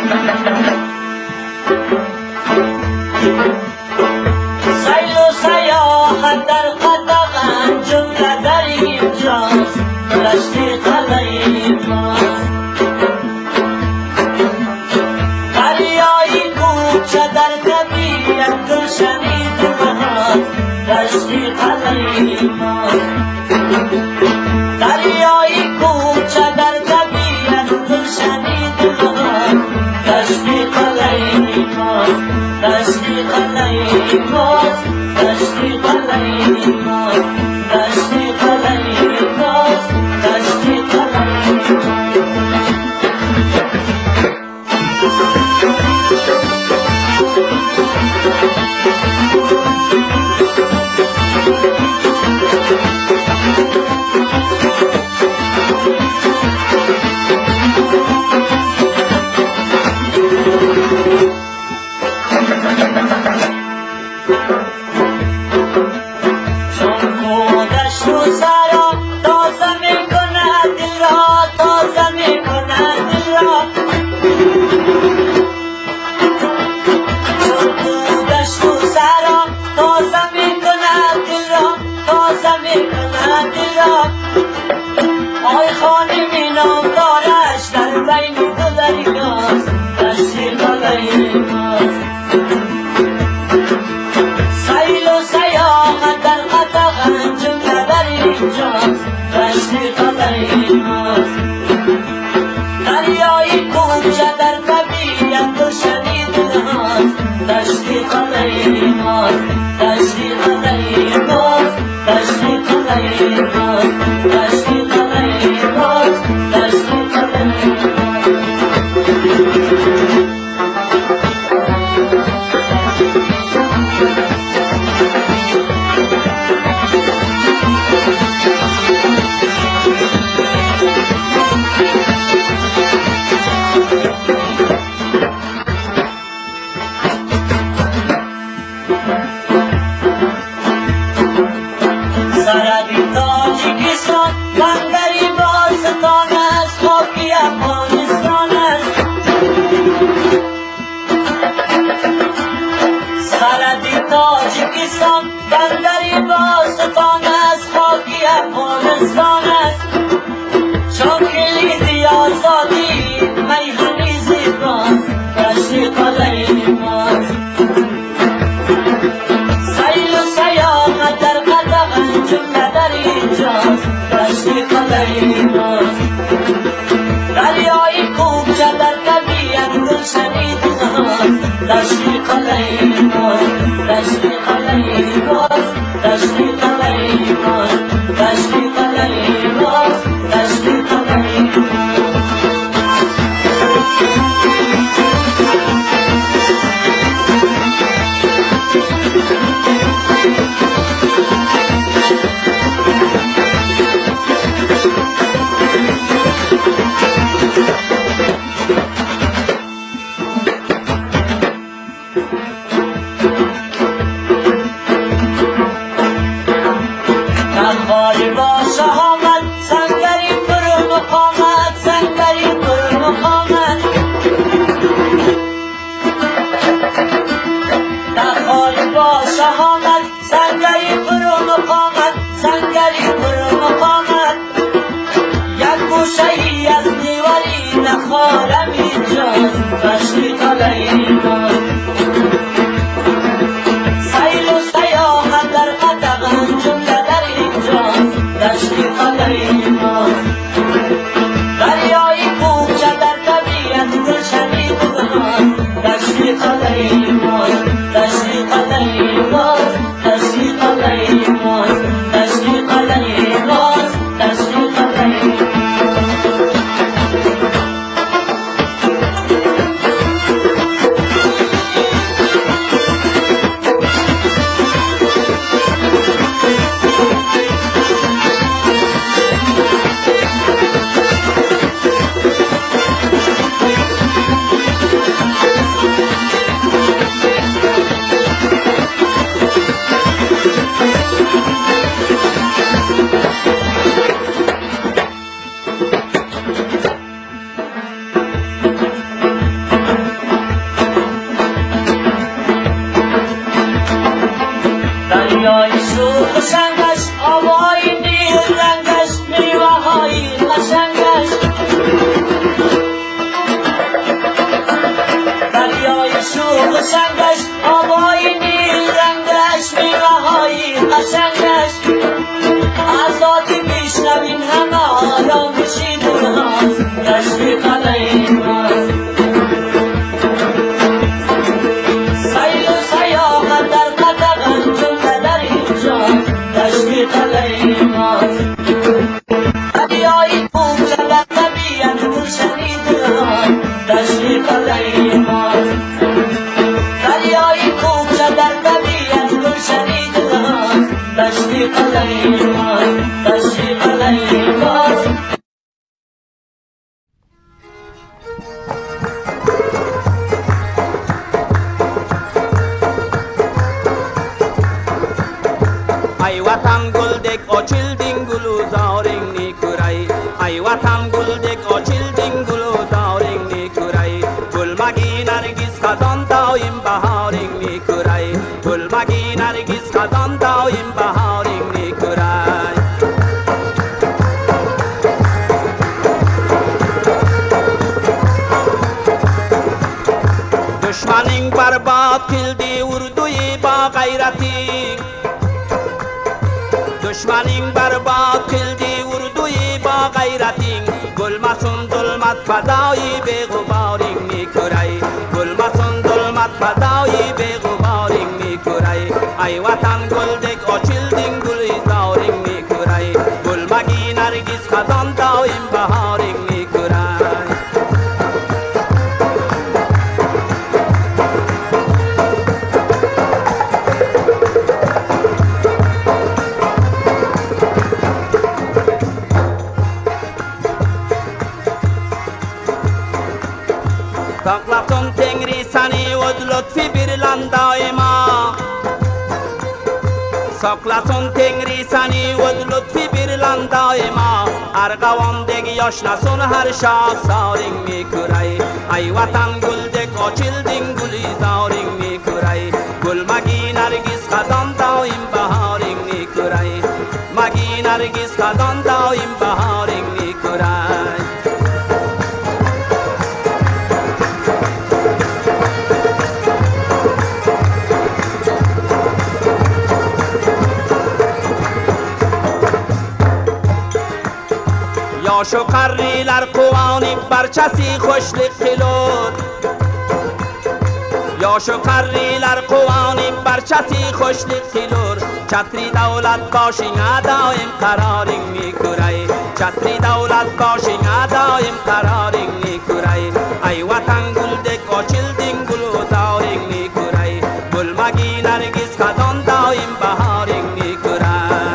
سیل و سیاحت در قدغن جمله در اینجاست دشت قلعه ماست دریایی کوچه در طبیعت گلشنی دلهاست دشت قلعه ماست دریایی کوچه در طبیعت گلشنی دلهاست دشت قلعه ماست دشت قلعه ماست دشت قلعه ماست دشت قلعه ماست دشت قلعه آی خانمی نامدارش در بین دو دریاست دشت قلعه ماست سیل و سیاحت در قدغن جمله در اینجاست دشت قلعه ماست دریایی کوچه در طبیعت گلشنی دلهاست دشت قلعه ماست دشت قلعه ماست دشت قلعه ماست دشت قلعه ماست دشت قلعه سرحدی تاجیکستان بندری باستان است خاکی افغانستان است سرحدی تاجیکستان بندری باستان است خاکی افغانستان است چاکلیدی آزادی میهنی زیباست دشت قلعه ماست سیل و سیاحت در قدغن جمله در اینجاست دشت قلعه ماست دریایی کوچه در طبیعت گلشنی دلهاست دشت قلعه ماست دشت قلعه ماست دشت قلعه ماست دشت قلعه ماست دشت قلعه ماست نخواهی با شهامت سنگری پر مقامت سنگری پر مقامت نخواهی با شهامت سنگری پر مقامت سنگری پر مقامت یک گوشه‌ای از دیواری نخارم اینجاست دشت قلعه ماست سیل و سیاحت در قدغن جمله در اینجاست دشت قلعه ماست دریایی کوچه در طبیعت گلشنی دلهاست دشت قلعه ماست دشت قلعه ماست دشت قلعه ماست دشت قلعه ماست دشت قلعه خوب طبیعت روشنی دلان دشتی قلعه ماست دریای خوب در طبیعت روشنی دلان دشتی قلعه ماست دشتی قلعه ماست Ay vatan guldek ochilding gulu zauring ni kurai Ay vatan guldek ochilding gulu zauring ni kurai Gul magi nargis khazan daim baharing ni kurai Gul magi nargis khazan daim baharing ni kurai Dushmaning barbad kildi urduyi ba gayrati Dushmaning barbad kildi urduyi ba gayrating Gulmasun zulmat fadai beghubaring ni kurai Gulmasun zulmat fadai beghubaring ni kurai Ay vatan guldek ochilding guli zauring ni kurai Gulmagi nargis khazan daim baharing ni kurai Saklasun Tengri sani od lütfi bir lan daima Saklasun Tengri sani od lütfi bir lan daima Argavandagi yoshnasun har shoh sauring mi kurai Ay vatan guldek ochilding guli zauring mi kurai Gul magi nargis khazan daim baharing mi kurai Magi nargis khazan daim baharing mi kurai Yoshu qarrilar quvonib barchasi xushlik qilur Yoshu qarrilar quvonib barchasi xushlik qilur Chatri davlat boshingga doim qaroring mi kurai Chatri davlat boshingga doim qaroring mi kurai Ay vatan guldek ochilding gulu zauring mi kurai Gulmagi nargis khazan doim baharing mi kurai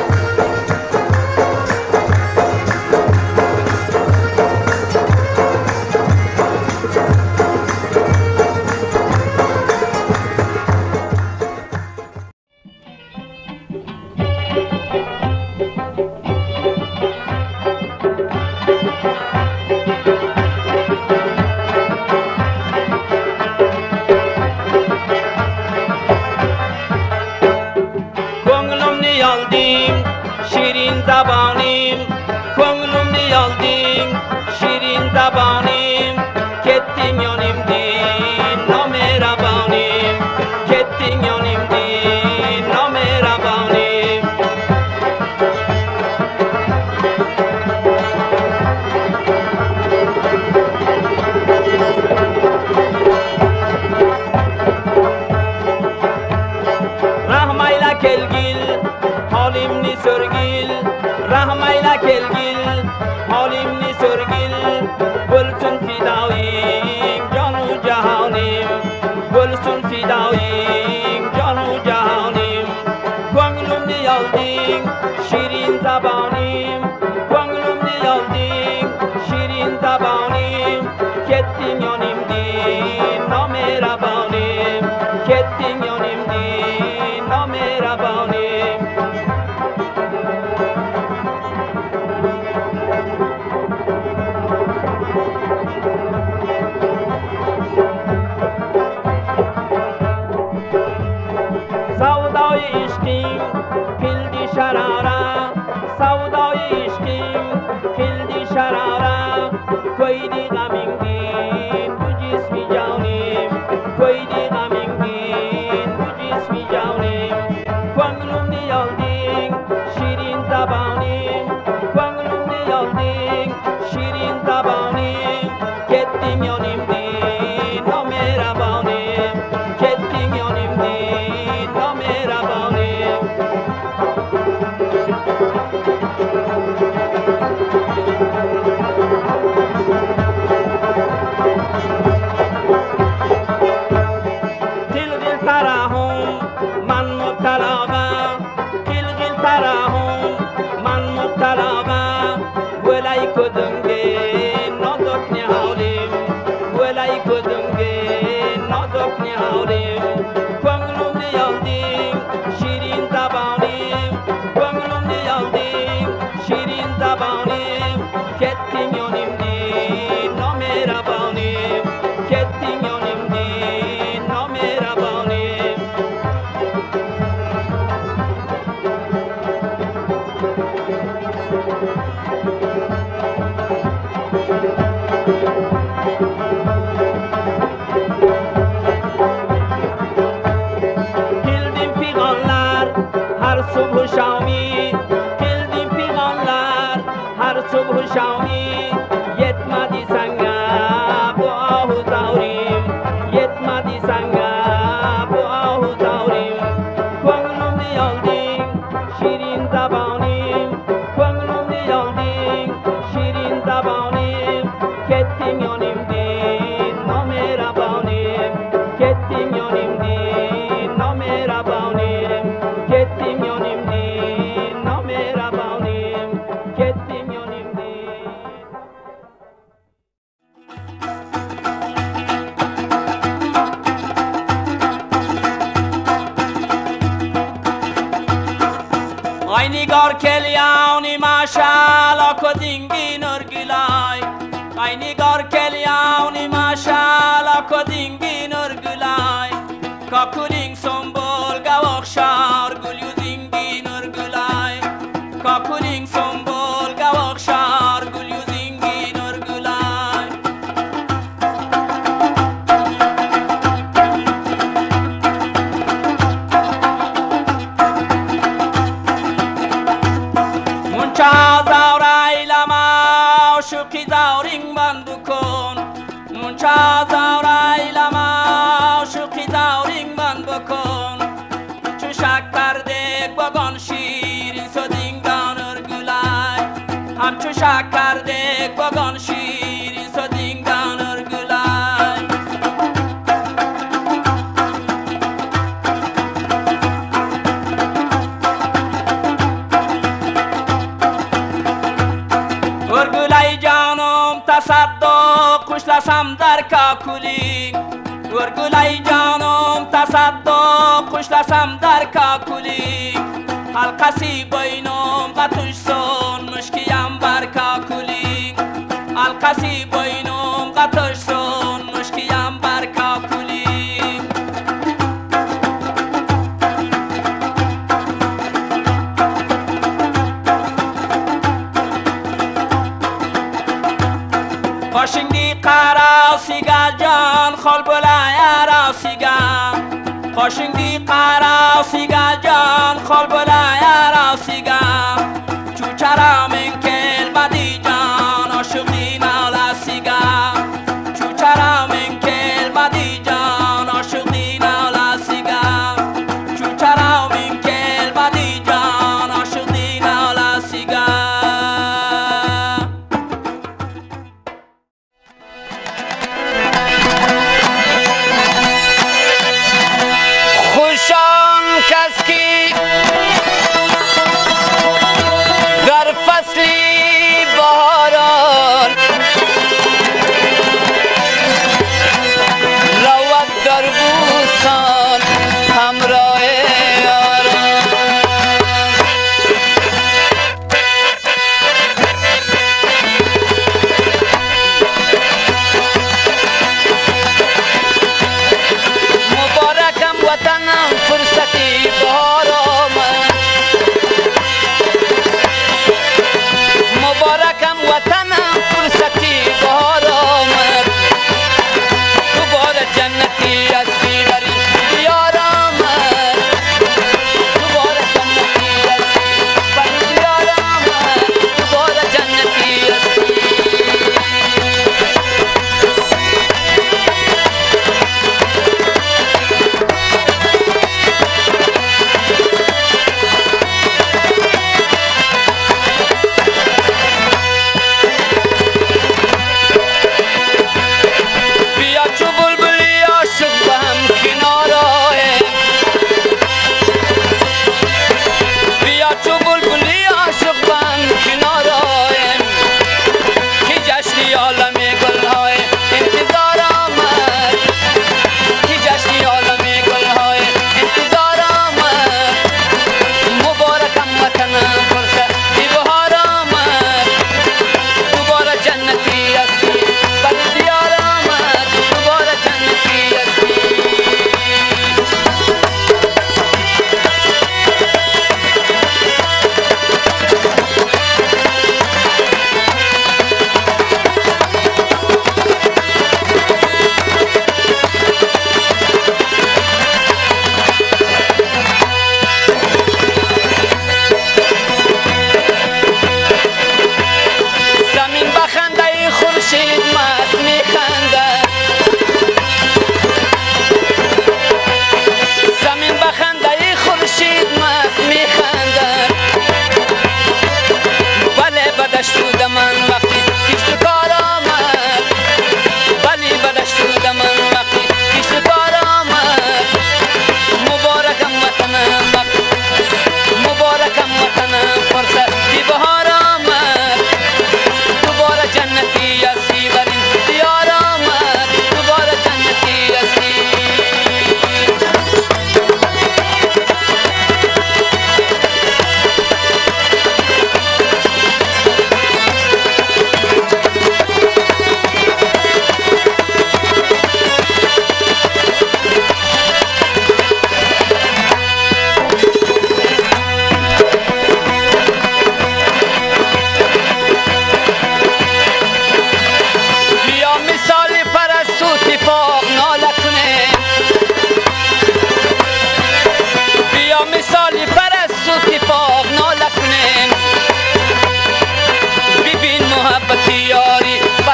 Shirin zabanim, ko'nglimni yolding, shirin zabanim, ketding yonimdan, nomehrabonim, ketding yonimdan, nomehrabonim. Rahmayla kelgil, holimni so'rgil, rahmayla kelgil, holimni so'rgil, bo'lsin fidoying, jonu jahonim, bo'lsin fidoying, jonu jahonim. Ko'nglimni yolding, shirin zabonim, ko'nglimni yolding, shirin zabonim, ketding yonimdan, nomehrabonim, ketding yonimdan, nomehrabonim. Savdoy ishqing qildi sharara, savdoy ishqing qildi sharara, qo'ydi g'amingdan bu jismi jonim, qo'ydi g'amingdan bu jismi jonim. Ko'nglimni yolding, shirin zabonim, ko'nglimni yolding, shirin zabonim, ketding yonimdan, nomehrabonim, ketding yonimdan, nomehrabonim. kudunge nodok ni haulim welai kudunge nodok ni haulim kwanglum ni yaldim shirin tabanim kwanglum ni yaldim shirin tabanim kettim yonimdi nomerabanim kettim yonimdi nomerabanim صبح و شامی کلدیم پیغانلر هر صبح و شامی یتمدی سنگا با آهو دوریم یتمدی سنگا با آهو دوریم کنگلوم نیالدیم شیرین زبانیم کنگلوم نیالدیم شیرین زبانیم کتیم یونیم دین نامربانیم کتیم یونیم دین نامربانیم کتیم یونیم دین نامربانیم کتیم یونیم دین آی نگار کلیانی ماشاءالله کدینگی نرگلای آی نگار کلیانی ماشاءالله کدینگی نرگلای کاکولینگ سنبول گواخشار گلیوزینگی نرگلای کاکولینگ سنبول گواخشار گلیوزینگی نرگلای منچا زورای لما شوکی زورینگ بندو کن منچا زورای لما شوکی زورینگ بند بکن چو شکر دک بگان شیرین سدینگان ارگلای همچو شکر دک بگان شیرین سدینگان ارگلای ارگلای جانم تصدق کشلسم در کاکولی ورگلای جانم تصدق کشلسم در کاکولی القسی بینم قطوش سون مشکیم بر کاکولی القسی بینم قطوش سون مشکیم بر کاکولی قاشنگی قراسیگا جان خال بلای راسیگا قاشنگی قراسیگا جان خال بلای راسیگا چوچرا من کل بدی جان عاشقی نالاسیگا چوچرا من کل بدی جان عاشقی نالاسیگا چوچرا من کل بدی جان عاشقی نالاسیگا کس کی در فصلی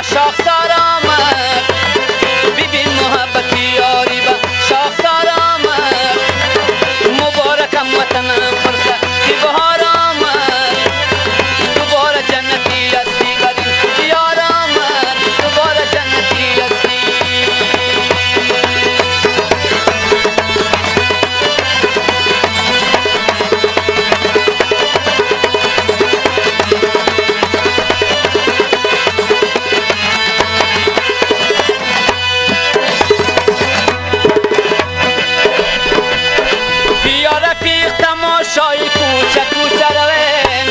با شاخسار آمد ببین محبتی یاری با شاخسار آمد مبارکم وطنم فرصتی بهار آمد دوباره جنتی هستی بدین یار آمد دوباره جنتی هستی تماشای کوچه کوچه رویم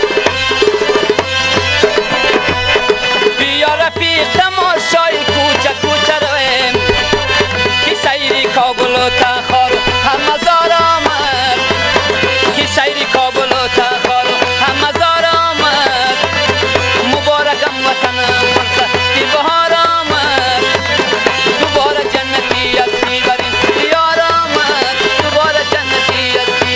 بیا رفیق تماشای کوچه کوچه رویم کی سیری کابل و تخار همه زار آمد کی سیری کابل و تخار همه زار آمد مبارکم وطنم فرصتی بهار آمد دوباره جنتی هستی برین یار آمد دوباره جنتی هستی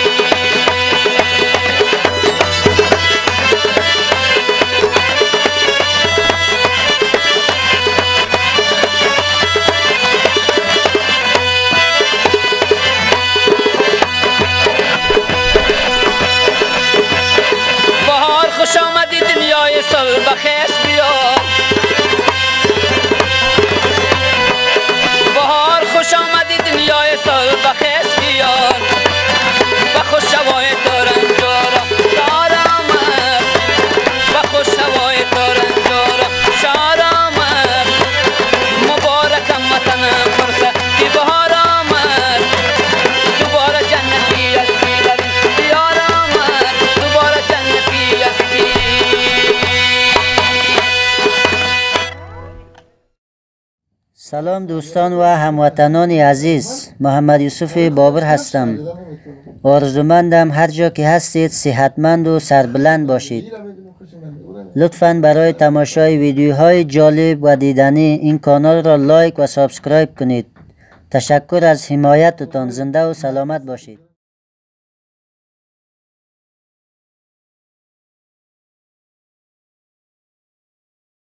خوش آمدی دنیای صلح بخش بیار بهار خوش آمدی دنیای صلح بخش بیار و خوش هوای تو رنجورا شار آمد و خوش هوای تو رنجورا شار آمد مبارکم وطنم فرصتی بهار آمد دوباره جنتی هستی برین دیار آمد دوباره جنتی هستی. سلام دوستان و هموطنان عزیز، محمد یوسف بابر هستم. آرزومندم هر جا که هستید صحتمند و سربلند باشید. لطفاً برای تماشای ویدیوهای جالب و دیدنی این کانال را لایک و سابسکرایب کنید. تشکر از حمایتتان. زنده و سلامت باشید.